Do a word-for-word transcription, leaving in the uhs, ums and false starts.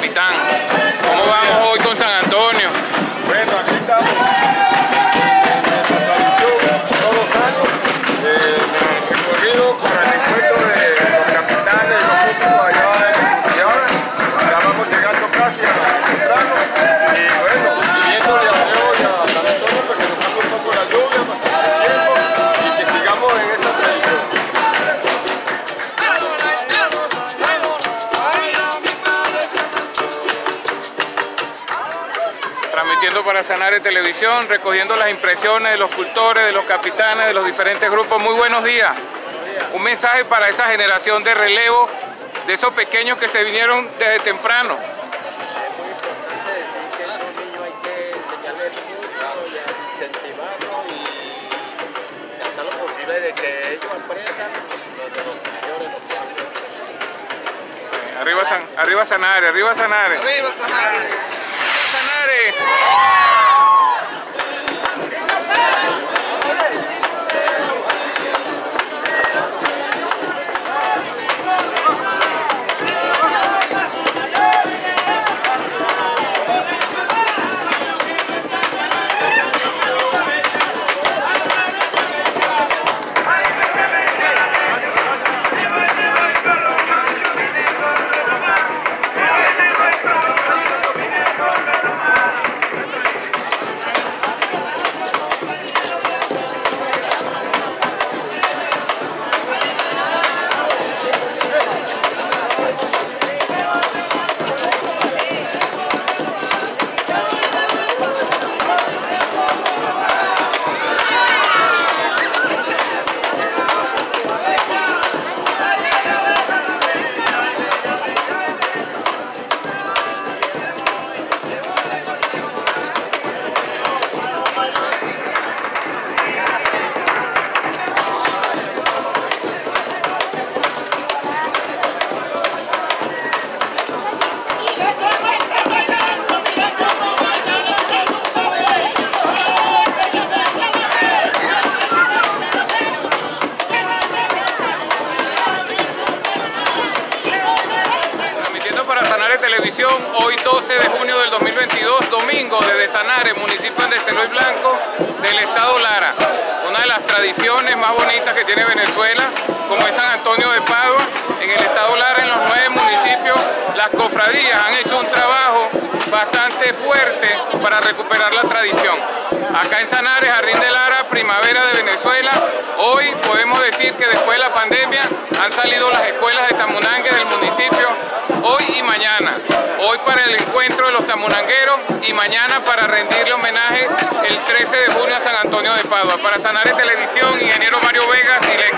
capitán. ¿Cómo vamos hoy con San Antonio? Bueno, aquí estamos todos los años eh, recorrido para el encuentro de los capitanes y los últimos allá en Ciudad. Ya vamos llegando casi a temprano y bueno, pidiéndole a Dios y a San Antonio para que nos haga un poco la lluvia, pasar el tiempo y que sigamos en esa tradición. Transmitiendo para Sanare Televisión, recogiendo las impresiones de los cultores, de los capitanes, de los diferentes grupos. Muy buenos días. Un mensaje para esa generación de relevo, de esos pequeños que se vinieron desde temprano. Es muy importante decir que a esos niños hay que enseñarles mucho y a incentivarlos y hasta lo posible de que ellos aprendan lo de los mayores, los mayores. Arriba, San, arriba Sanare, arriba Sanare. ¡Arriba, Sanare! Sanare. Televisión, hoy doce de junio del dos mil veintidós, domingo, desde Sanare, municipio de Celoy Blanco, del estado Lara. Una de las tradiciones más bonitas que tiene Venezuela, como es San Antonio de Padua, en el estado Lara, en los nueve municipios, las cofradías han hecho un trabajo bastante fuerte para recuperar la tradición. Acá en Sanare, Jardín de Lara, primavera de Venezuela, hoy podemos decir que después de la pandemia han salido las escuelas de tamunangue del municipio, hoy y mañana. Hoy para el encuentro de los tamunangueros y mañana para rendirle homenaje el trece de junio a San Antonio de Padua. Para Sanare Televisión, ingeniero Mario Vegas y